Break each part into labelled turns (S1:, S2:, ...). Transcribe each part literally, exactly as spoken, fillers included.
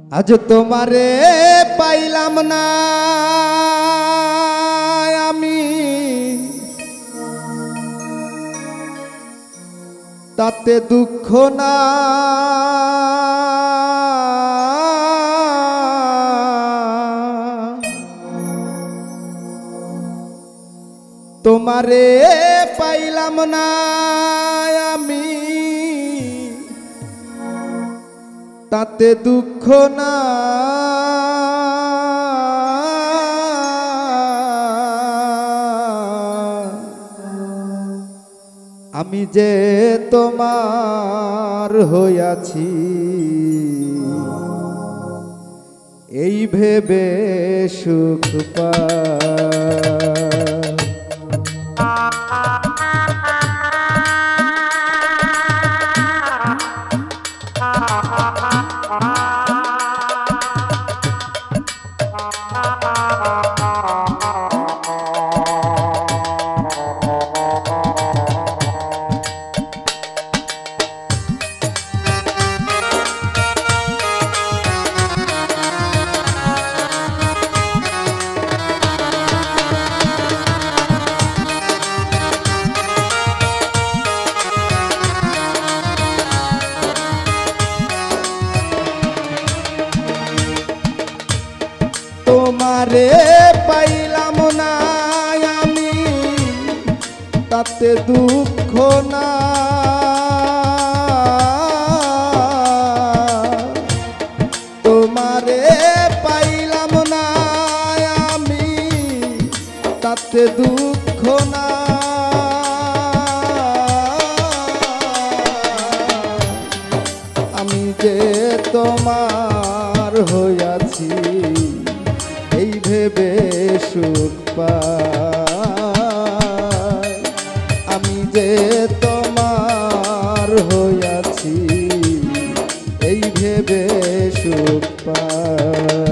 S1: আজ তোমারে পাইলাম না আমি, তাতে দুঃখ না। তোমারে পাইলাম না আমি, তাতে দুঃখ না। আমি যে তোমার হইয়াছি এই ভেবে সুখ পাই। তোমারে পাইলাম না আমি, তাতে দুঃখ না। তোমারে পাইলাম না আমি, তাতে দুঃখ না। আমি যে তোমার হইয়াছি এই ভেবে সুখ পাই। আমি যে তোমার হইয়াছি এই ভেবে সুখ পাই।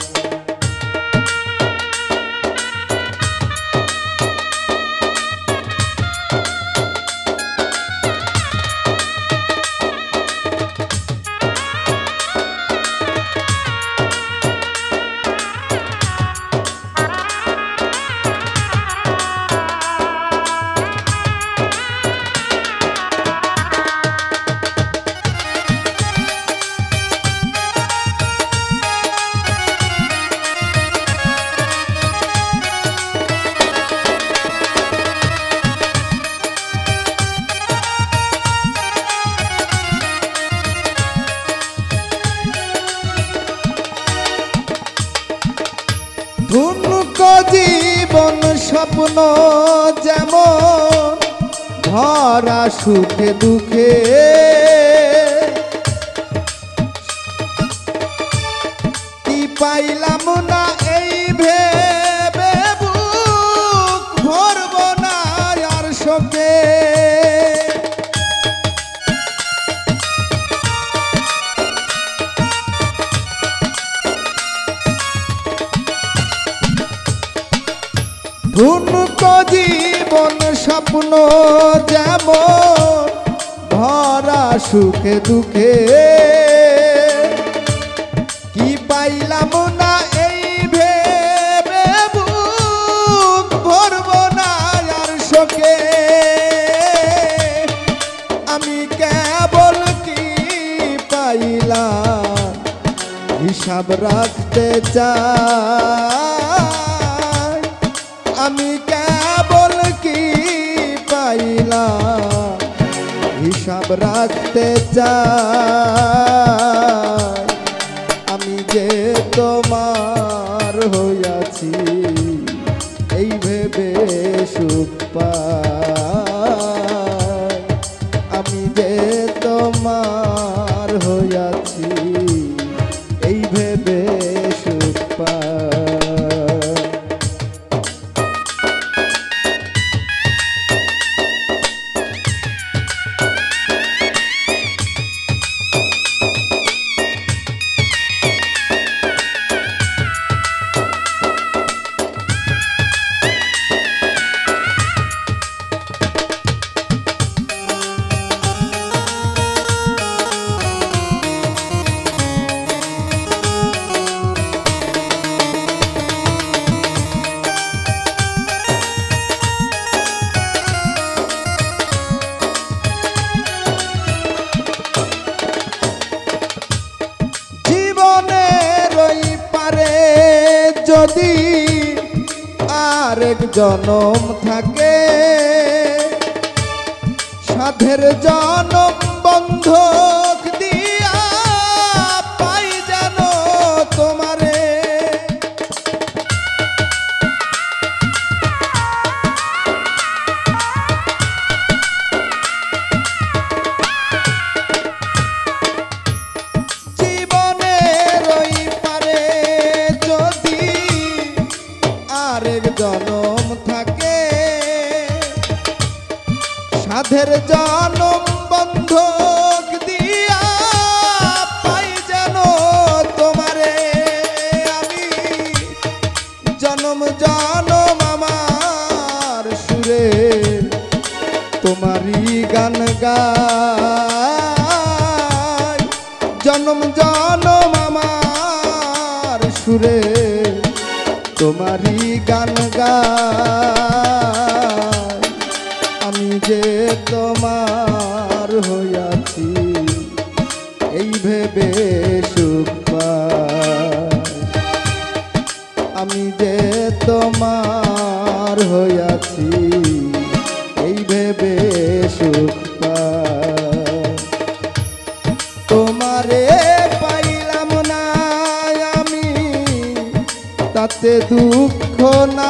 S1: ধুনক জীবন স্বপ্ন যেমন ভরা সুখে দুঃখে, কি পাইলাম না এই ভেবে বুক ভরব না আর শোকে। ধুনক জীবন স্বপ্ন যেমন ভরা সুখে দুঃখে, কি পাইলাম না এই ভেবে বুক ভরব না আর শোকে। আমি কেবল কি পাইলাম হিসাব রাখতে চাই। আমি কেবল কি পাইলাম হিসাব রাখতে চাই। আমি যে তোমার হইয়াছি এই ভেবে সুখ পাই। আমি যে তোমার হইয়াছি এই ভেবে সুখ পাই। যদি আরেক জনম থাকে, সাধের জনম বন্ধক দিয়া পাই যেন তোমারে। জীবনের ওই পারে যদি আরেক জনম থাকে, সাধের জনম বন্ধক দিয়া পাই যেন তোমারে। আমি জনম জনম আমার সুরে তোমারই গান গাই, জনম জনম আমার সুরে তোমারই গান গাই। আমি যে তোমার হইয়াছি এই ভেবে সুখ পাই, আমি যে তোমার হইয়াছি এই ভেবে সুখ পাই। তোমারে পাইলাম না আমি তাতে দুঃখ না,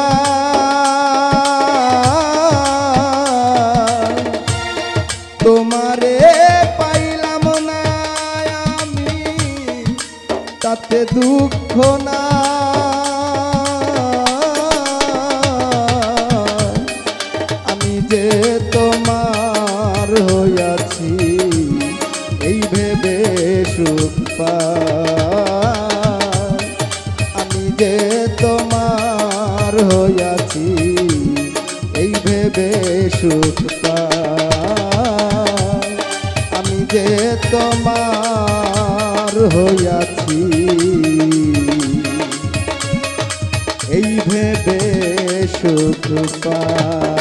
S1: তোমারে পাইলাম না আমি তাতে দুঃখ না। আমি যে তোমার হইয়াছি এই ভেবে সুখ পাই, আমি যে তোমার হইয়াছি এই ভেবে সুখ পাই, আমি যে তোমার হইয়াছি এই ভেবে সুখ পাই।